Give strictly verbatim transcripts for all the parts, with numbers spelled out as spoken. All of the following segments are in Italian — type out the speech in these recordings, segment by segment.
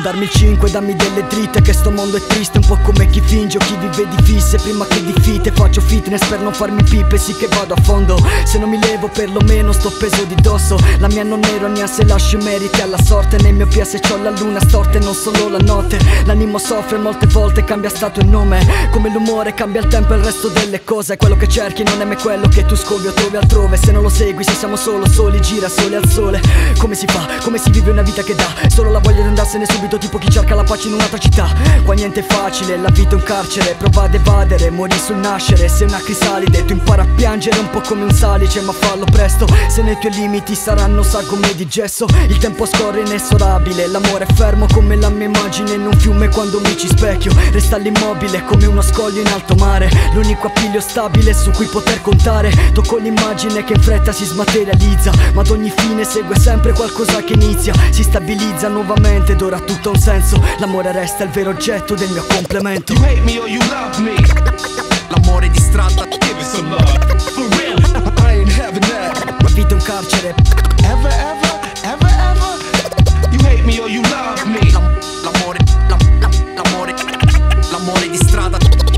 darmi il cinque, dammi delle dritte, che sto mondo è triste, un po' come chi finge o chi vive di fisse. Prima che di fite faccio fitness per non farmi pippe, sì che vado a fondo. Se non mi levo perlomeno sto peso di dosso. La mia non è ironia se lascio i meriti alla sorte. Nel mio P S c'ho la luna storta e non solo la notte. L'animo soffre molte volte, cambia stato e nome. Come l'umore cambia il tempo e il resto delle cose. Quello che cerchi non è mai quello che tu scovi o trovi altrove. Se non lo segui, se siamo solo soli, gira soli al sole. Come si fa? Come si vive una vita che dà solo la voglia di andarsene subito, tipo chi cerca la pace in un'altra città. Qua niente è facile, la vita è un carcere. Prova ad evadere, muori sul nascere. Sei una crisalide, tu impara a piangere un po' come un salice, ma fallo presto, se nei tuoi limiti saranno sagome di gesso. Il tempo scorre inesorabile, l'amore è fermo come la mia immagine in un fiume quando mi ci specchio. Resta l'immobile come uno scoglio in alto mare, l'unico appiglio stabile su cui poter contare. Tocco l'immagine che in fretta si smaterializza, ma ad ogni fine segue sempre qualcosa che inizia, si stabilizza nuovamente ed ora ha tutto un senso. L'amore resta il vero oggetto del mio complemento. You hate me or you love me. L'amore di strada, give it some love. For real, I ain't having that. La vita è un carcere. Ever, ever, ever, ever. You hate me or you love me. L'amore, la, la, l'amore, l'amore di strada,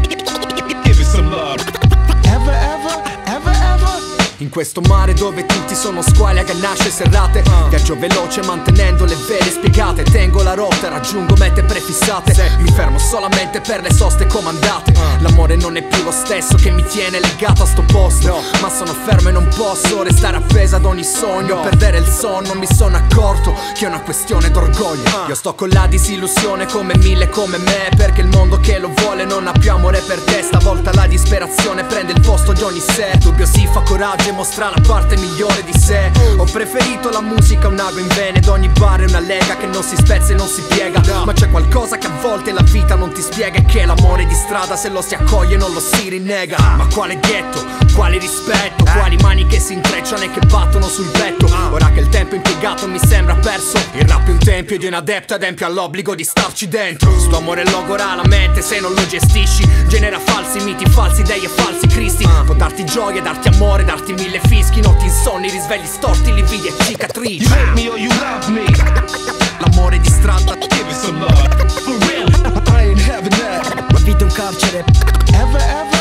give it some love. Ever, ever, ever, ever. In questo mare dove tutti sono squali a ganasce serrate, uh. viaggio veloce mantenendo le vele spiegate. Tengo la rotta, raggiungo mete prefissate, sì. Mi fermo solamente per le soste comandate. uh. L'amore non è più lo stesso che mi tiene legato a sto posto, no. Ma sono fermo e non posso restare appesa ad ogni sogno, no. Perdere il sonno, mi sono accorto che è una questione d'orgoglio. uh. Io sto con la disillusione come mille come me, perché il mondo che lo vuole non ha più amore per te. Stavolta la disperazione prende il posto di ogni sé. Dubbio si fa coraggio e mostra la parte migliore di sé. Ho preferito la musica, un ago in vene, ed ogni bar è una lega che non si spezza e non si piega. Ma c'è qualcosa che a volte la vita non ti spiega, e che l'amore di strada se lo si accoglie non lo si rinnega. Ma quale ghetto, quale rispetto, quali mani che si intrecciano e che battono sul petto. Ora che il tempo impiegato mi sembra perso, il rap è un tempio ed un adepto adempio all'obbligo di starci dentro. Sto amore logora la mente se non lo gestisci, genera falsi miti, falsi dei e falsi cristi. Può darti gioia, darti amore, darti mille fischi, notti insonni, risvegli storti, lividi e cicatrici. You hate me or you love me. L'amore di strada, give it some love. For real, I ain't having that. La vita è un carcere. Ever, ever.